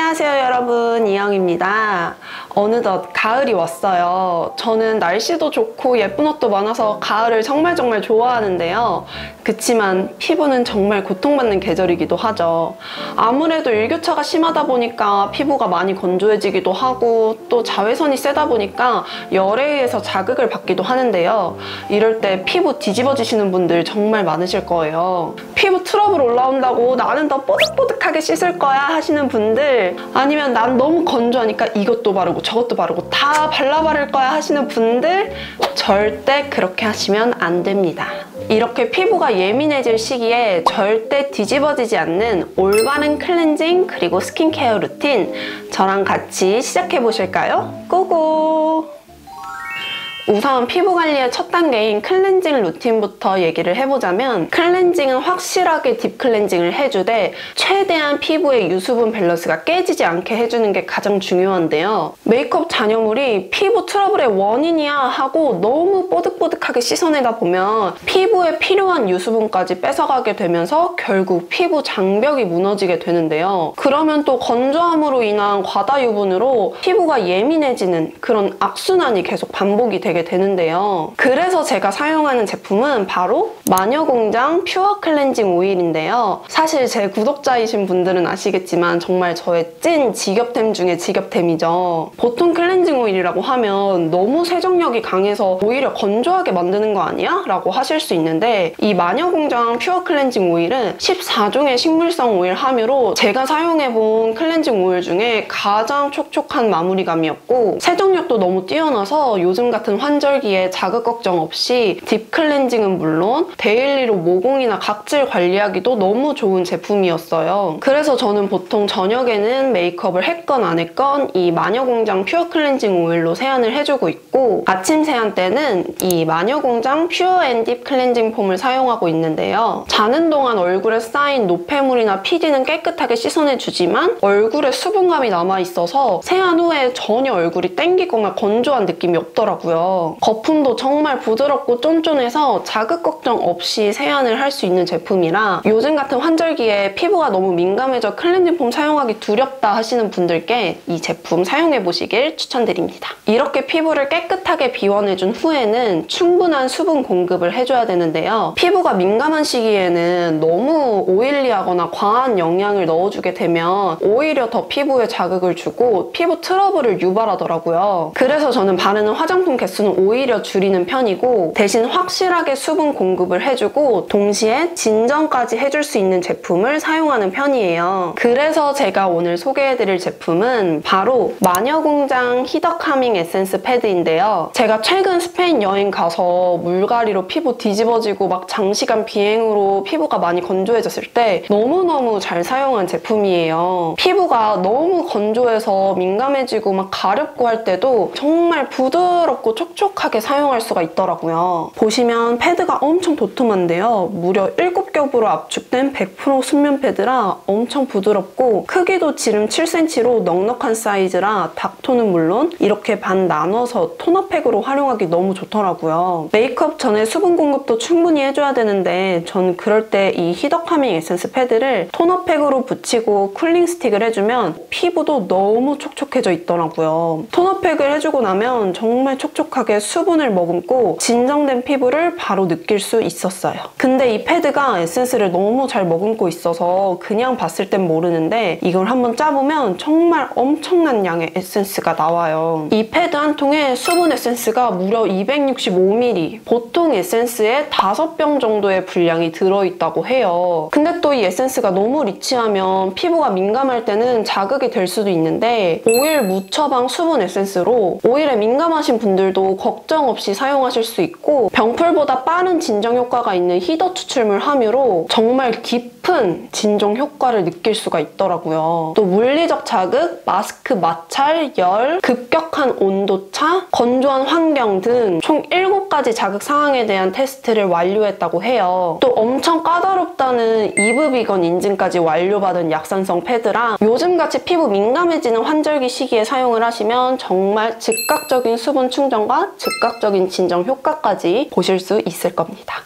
안녕하세요 여러분, 이영입니다. 어느덧 가을이 왔어요. 저는 날씨도 좋고 예쁜 옷도 많아서 가을을 정말 좋아하는데요. 그치만 피부는 정말 고통받는 계절이기도 하죠. 아무래도 일교차가 심하다 보니까 피부가 많이 건조해지기도 하고 또 자외선이 세다 보니까 열에 의해서 자극을 받기도 하는데요. 이럴 때 피부 뒤집어지시는 분들 정말 많으실 거예요. 피부 트러블 올라온다고 나는 더 뽀득뽀득하게 씻을 거야 하시는 분들, 아니면 난 너무 건조하니까 이것도 바르고 저것도 바르고 다 발라바를 거야 하시는 분들, 절대 그렇게 하시면 안 됩니다. 이렇게 피부가 예민해질 시기에 절대 뒤집어지지 않는 올바른 클렌징 그리고 스킨케어 루틴, 저랑 같이 시작해 보실까요? 고고! 우선 피부 관리의 첫 단계인 클렌징 루틴부터 얘기를 해보자면, 클렌징은 확실하게 딥 클렌징을 해주되 최대한 피부의 유수분 밸런스가 깨지지 않게 해주는 게 가장 중요한데요. 메이크업 잔여물이 피부 트러블의 원인이야 하고 너무 뽀득뽀득하게 씻어내다 보면 피부에 필요한 유수분까지 뺏어가게 되면서 결국 피부 장벽이 무너지게 되는데요. 그러면 또 건조함으로 인한 과다 유분으로 피부가 예민해지는 그런 악순환이 계속 반복이 되는데요. 그래서 제가 사용하는 제품은 바로 마녀공장 퓨어 클렌징 오일인데요. 사실 제 구독자이신 분들은 아시겠지만 정말 저의 찐 직업템 중에 직업템이죠. 보통 클렌징 오일이라고 하면 너무 세정력이 강해서 오히려 건조하게 만드는 거 아니야? 라고 하실 수 있는데, 이 마녀공장 퓨어 클렌징 오일은 14종의 식물성 오일 함유로 제가 사용해본 클렌징 오일 중에 가장 촉촉한 마무리감이었고, 세정력도 너무 뛰어나서 요즘 같은 환절기에 자극 걱정 없이 딥 클렌징은 물론 데일리로 모공이나 각질 관리하기도 너무 좋은 제품이었어요. 그래서 저는 보통 저녁에는 메이크업을 했건 안 했건 이 마녀공장 퓨어 클렌징 오일로 세안을 해주고 있고, 아침 세안 때는 이 마녀공장 퓨어 앤 딥 클렌징 폼을 사용하고 있는데요. 자는 동안 얼굴에 쌓인 노폐물이나 피지는 깨끗하게 씻어내주지만 얼굴에 수분감이 남아있어서 세안 후에 전혀 얼굴이 땡기거나 건조한 느낌이 없더라고요. 거품도 정말 부드럽고 쫀쫀해서 자극 걱정 없이 세안을 할 수 있는 제품이라 요즘 같은 환절기에 피부가 너무 민감해져 클렌징 폼 사용하기 두렵다 하시는 분들께 이 제품 사용해보시길 추천드립니다. 이렇게 피부를 깨끗하게 비워내준 후에는 충분한 수분 공급을 해줘야 되는데요. 피부가 민감한 시기에는 너무 오일리하거나 과한 영양을 넣어주게 되면 오히려 더 피부에 자극을 주고 피부 트러블을 유발하더라고요. 그래서 저는 바르는 화장품 개수는 오히려 줄이는 편이고, 대신 확실하게 수분 공급을 해주고 동시에 진정까지 해줄 수 있는 제품을 사용하는 편이에요. 그래서 제가 오늘 소개해드릴 제품은 바로 마녀공장 히더 카밍 에센스 패드인데요. 제가 최근 스페인 여행 가서 물갈이로 피부 뒤집어지고 막 장시간 비행으로 피부가 많이 건조해졌을 때 너무너무 잘 사용한 제품이에요. 피부가 너무 건조해서 민감해지고 막 가렵고 할 때도 정말 부드럽고 촉촉하게 사용할 수가 있더라고요. 보시면 패드가 엄청 도톰한데요. 무려 7겹으로 압축된 100% 순면 패드라 엄청 부드럽고, 크기도 지름 7cm로 넉넉한 사이즈라 닥톤은 물론 이렇게 반 나눠서 토너팩으로 활용하기 너무 좋더라고요. 메이크업 전에 수분 공급도 충분히 해줘야 되는데 전 그럴 때 이 히더 카밍 에센스 패드를 토너팩으로 붙이고 쿨링 스틱을 해주면 피부도 너무 촉촉해져 있더라고요. 토너팩을 해주고 나면 정말 촉촉하게 수분을 머금고 진정된 피부를 바로 느낄 수 있었어요. 근데 이 패드가 에센스를 너무 잘 머금고 있어서 그냥 봤을 땐 모르는데 이걸 한번 짜보면 정말 엄청난 양의 에센스가 나와요. 이 패드 한 통에 수분 에센스가 무려 265ml, 보통 에센스의 5병 정도의 분량이 들어있다고 해요. 근데 또 이 에센스가 너무 리치하면 피부가 민감할 때는 자극이 될 수도 있는데, 오일 무처방 수분 에센스로 오일에 민감하신 분들도 걱정 없이 사용하실 수 있고, 병풀보다 빠른 진정 효과가 있는 히더 추출물 함유로 정말 깊은 진정 효과를 느낄 수가 있더라고요. 또 물리적 자극, 마스크 마찰, 열, 급격한 온도차, 건조한 환경 등 총 7가지 자극 상황에 대한 테스트를 완료했다고 해요. 또 엄청 까다롭다는 이브 비건 인증까지 완료받은 약산성 패드라 요즘같이 피부 민감해지는 환절기 시기에 사용을 하시면 정말 즉각적인 수분 충전과 즉각적인 진정 효과까지 보실 수 있을 겁니다.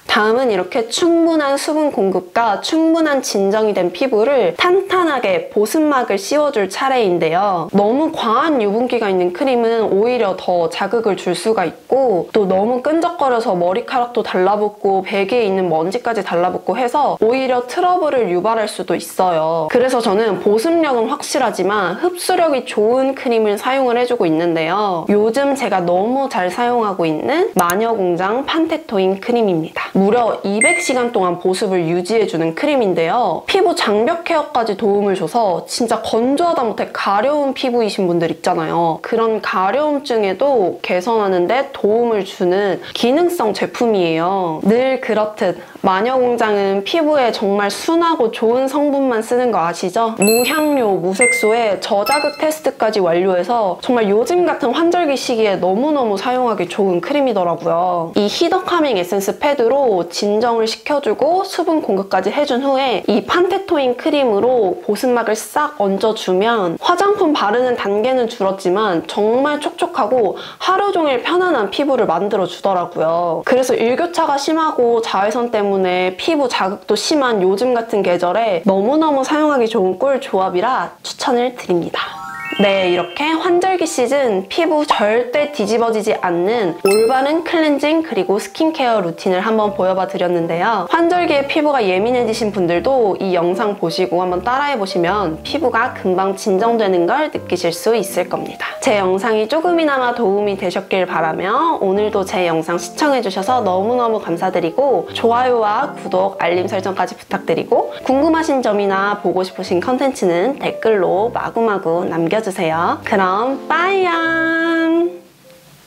다음은 이렇게 충분한 수분 공급과 충분한 진정이 된 피부를 탄탄하게 보습막을 씌워줄 차례인데요. 너무 과한 유분기가 있는 크림은 오히려 더 자극을 줄 수가 있고 또 너무 끈적거려서 머리카락도 달라붙고 베개에 있는 먼지까지 달라붙고 해서 오히려 트러블을 유발할 수도 있어요. 그래서 저는 보습력은 확실하지만 흡수력이 좋은 크림을 사용을 해주고 있는데요. 요즘 제가 너무 잘 사용하고 있는 마녀공장 판테토인 크림입니다. 무려 200시간 동안 보습을 유지해주는 크림인데요. 피부 장벽 케어까지 도움을 줘서 진짜 건조하다 못해 가려운 피부이신 분들 있잖아요. 그런 가려움증에도 개선하는 데 도움을 주는 기능성 제품이에요. 늘 그렇듯 마녀공장은 피부에 정말 순하고 좋은 성분만 쓰는 거 아시죠? 무향료, 무색소에 저자극 테스트까지 완료해서 정말 요즘 같은 환절기 시기에 너무너무 사용하기 좋은 크림이더라고요. 이 히더 카밍 에센스 패드로 진정을 시켜주고 수분 공급까지 해준 후에 이 판테토인 크림으로 보습막을 싹 얹어주면 화장품 바르는 단계는 줄었지만 정말 촉촉하고 하루 종일 편안한 피부를 만들어주더라고요. 그래서 일교차가 심하고 자외선 때문에 피부 자극도 심한 요즘 같은 계절에 너무너무 사용하기 좋은 꿀 조합이라 추천을 드립니다. 네, 이렇게 환절기 시즌 피부 절대 뒤집어지지 않는 올바른 클렌징 그리고 스킨케어 루틴을 한번 보여봐 드렸는데요. 환절기에 피부가 예민해지신 분들도 이 영상 보시고 한번 따라해보시면 피부가 금방 진정되는 걸 느끼실 수 있을 겁니다. 제 영상이 조금이나마 도움이 되셨길 바라며 오늘도 제 영상 시청해주셔서 너무너무 감사드리고 좋아요와 구독, 알림 설정까지 부탁드리고 궁금하신 점이나 보고 싶으신 컨텐츠는 댓글로 마구마구 남겨주세요. 그럼 빠이ям!